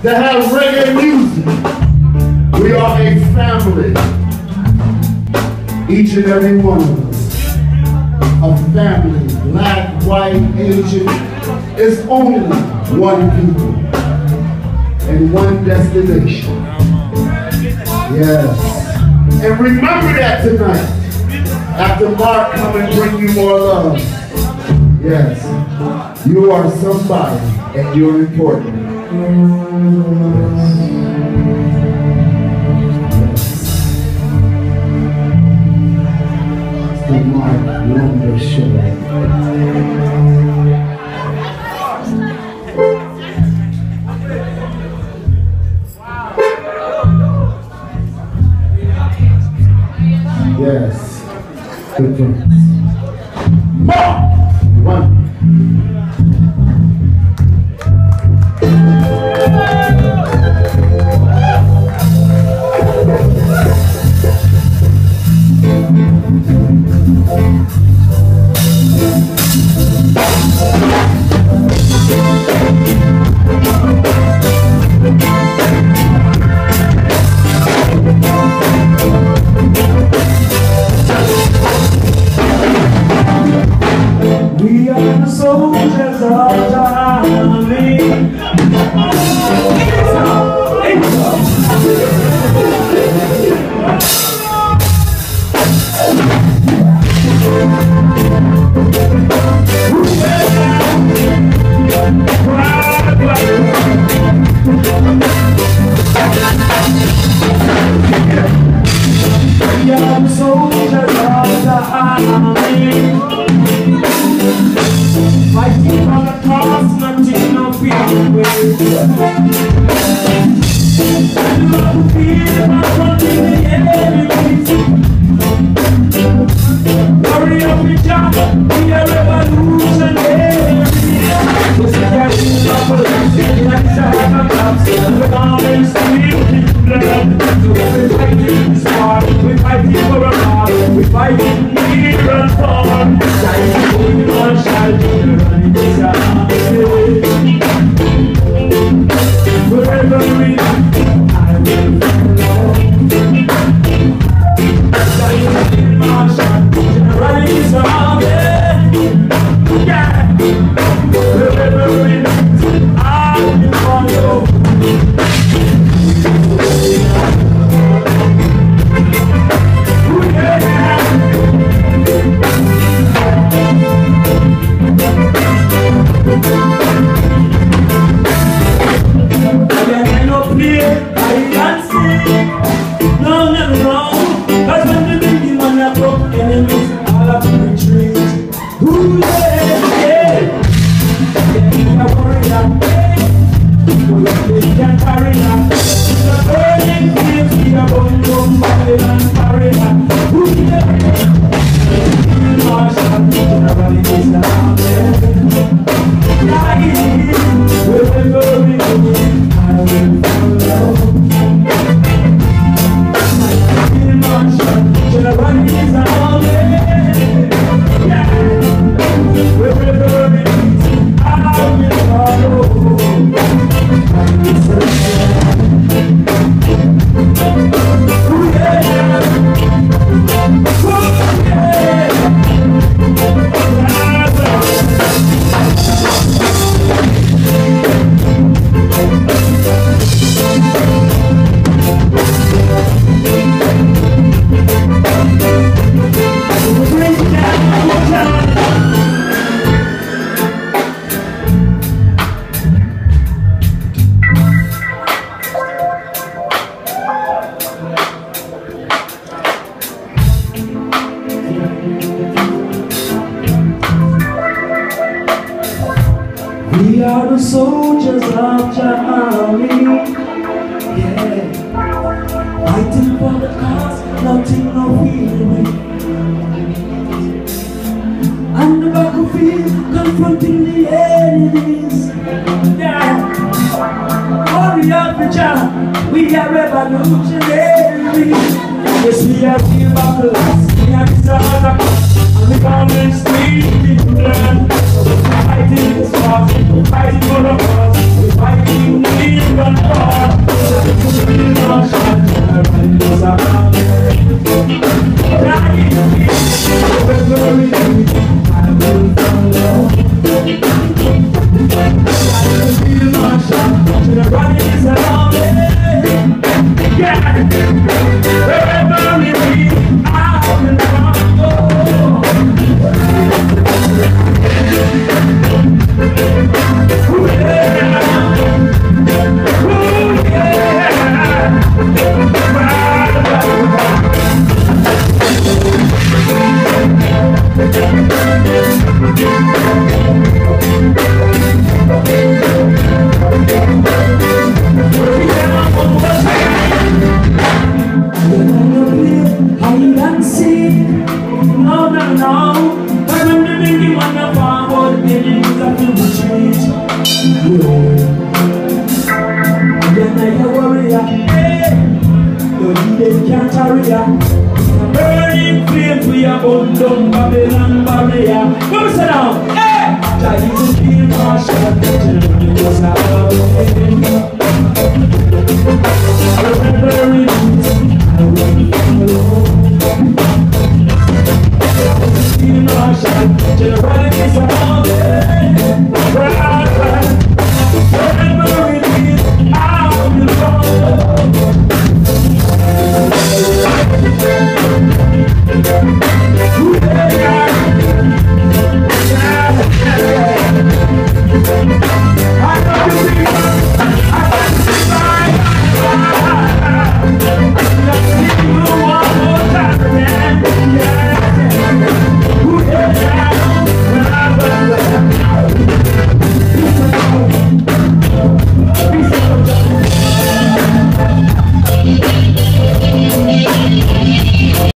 to have reggae music. We are a family. Each and every one of us. A family, black, white, Asian. It's only one people and one destination. Yes. And remember that tonight. After Mark come and bring you more love. Yes. You are somebody and you're important. Yes. The Mark Wonder Show. Yes. Good friends. Mark! One. We are the soldiers of the army. We are the soldiers of the army. Fighting for the cause, nothing no fear away. And love fear about running the enemies. Hurry up and jump, we are revolutionary. We see our revolution, let's have a clap. We're gonna steal the blood. So we're fighting this war, we're fighting for a cause. We're fighting near and far. Wherever we are, I will follow. In Marshall, generally is all there. Yeah. Wherever we are, I will follow. We are the soldiers of the army, yeah. Fighting for the cause, nothing no feeling. On the battlefield, confronting the enemies, yeah. Hurry up, Richard, we are revolutionary. Yes, we are real buckles, we are the and we come and speak in blood. Fighting this cause, fighting for the cause, fighting the You're a warrior. Hey. No leader can't carry ya. Burning flames we are burn down Babylon barrier. Come sit down. Hey. Jah is a king, marshal, because I love him.